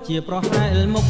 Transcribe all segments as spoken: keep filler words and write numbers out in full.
ជាប្រហែលមុខ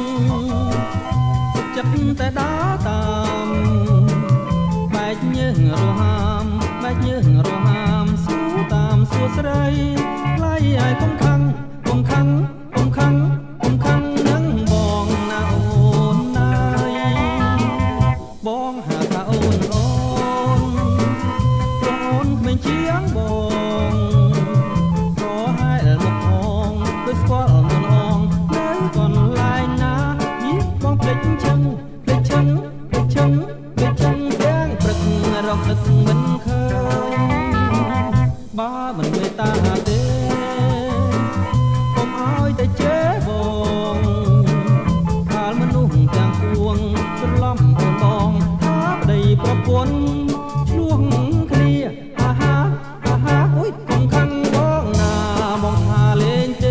ចិត្តតែដើរតាមបែកញើសរហាមបែកញើសរហាមស៊ូតាមសួស្រីថ្លៃឲ្យកុំខឹងកុំខឹងកុំខឹងកុំខឹងនឹងបងណាអូនណាយបងហៅថាអូនអូនព្រោះអូនគ្មានជាងបងប្រហែលមុខផងដូចស្គាល់អូនអងនៅកន្លែងណាយីបងភ្លេចឈឹងភ្លេចឈឹងភ្លេចឈឹងភ្លេចឈឹងទាំងព្រឹករកទឹកមិនឃើញបើមិនមេត្តាទេកុំឲ្យតែជេរបងកាលមនុស្សទាំងពួងច្រឡំអូនបងថាប្តីប្រពន្ធឆ្លោះគ្នាអាហាអាហាអុយកុំខឹងបងណាមកថាលេងទេ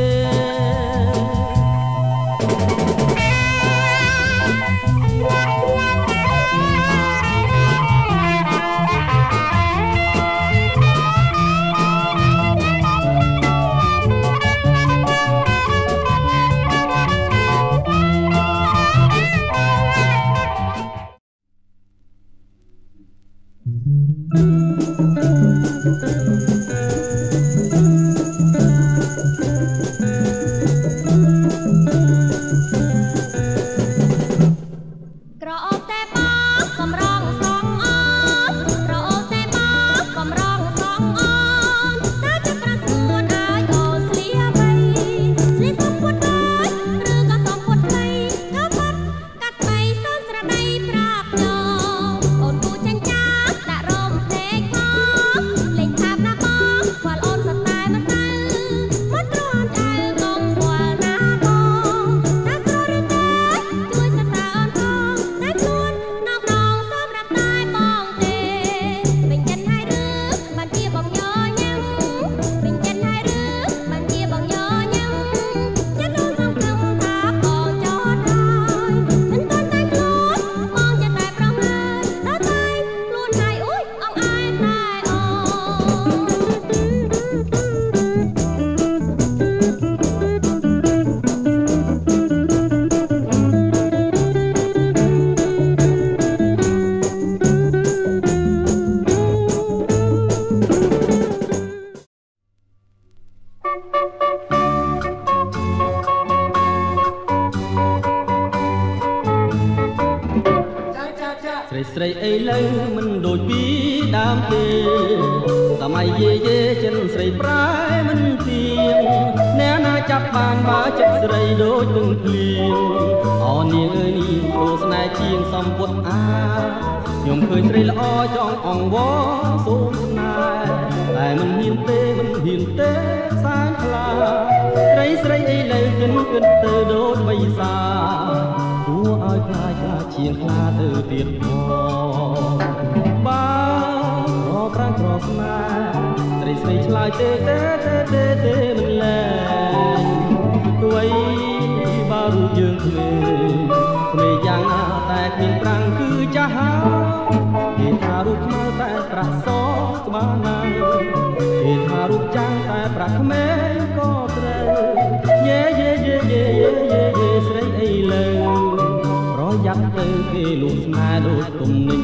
ស្រីអីលើមិនដូចពីដើមទេសម័យយេយេចិនស្រីប្រែមិនទៀងអ្នកណាចាប់បានបើចិត្តស្រីដូចនឹងភ្លៀងអូននាងអើយនាងព្រោះស្នេហ៍ជាងសំពុតអាខ្ញុំឃើញស្រីល្អចង់អង្វរសូមស្នេហ៍តែមិនហ៊ានទេមិនហ៊ានទេសែនខ្លាស្រីស្រីអីលើគិនគិតទៅដូចបិសាគួរឲ្យខ្លាចខ្លាចជាងខ្លាទៅទៀតផងបើរកប្រាំងក្រស្នេហ៍ស្រីស្រីឆ្លើយទេទេទេទេទេមិនលែងទួយបើរូបយើងគ្មានគ្មានយ៉ាងណាតែគ្មានប្រាំងគឺចាស់ហើយគេថារូបខ្មៅតែប្រាក់សក្បាលណាគេថារូបចាំងតែប្រាក់ក្មេងក៏ត្រូវយេយេយេយេយេយេយេស្រីអីលើប្រយ័ត្នទៅគេលួងស្នេហ៍ដូចទំនិញ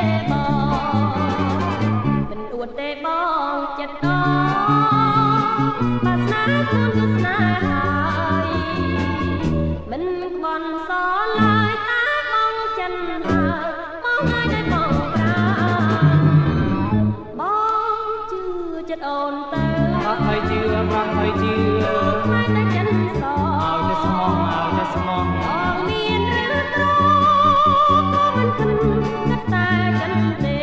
ប bà sná cuốn cứ sná hơi mình còn gió lại ta mong chân hà mong ai đây mong ra mong chưa chất ồn tơ bác hơi chưa bác hơi chưa hai tay chân gió ao cho smong ao cho smong còn miền rứa trô có mình khinh cất ta chân đề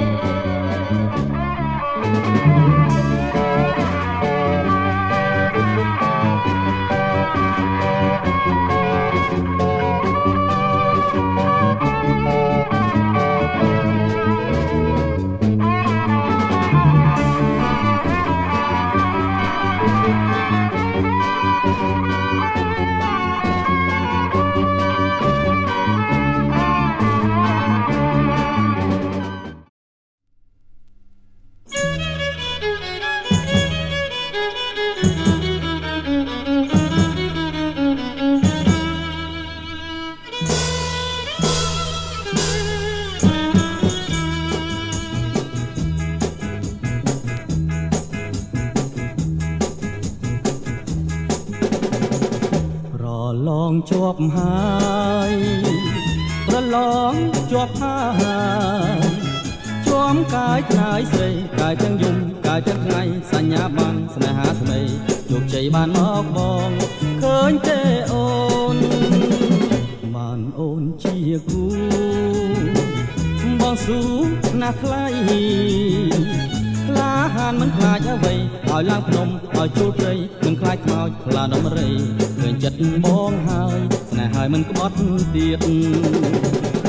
ลองจวบหายประลองจวบหายจวมกายนายใส่กายทั้งยุ่มกายทั้งไงสัญญาบังสนาหาสมัยจุกใจบ้านมอกบองเคยเจโอนบ้านโอนเชียกูบองสูนักไล่ลาหานมันคลายเอาไว้เอาล่างพนมเอาจูดเลยมันคลายขาวลาดมไรเกินจัดมองหายสนาหายมันก็บดเตียด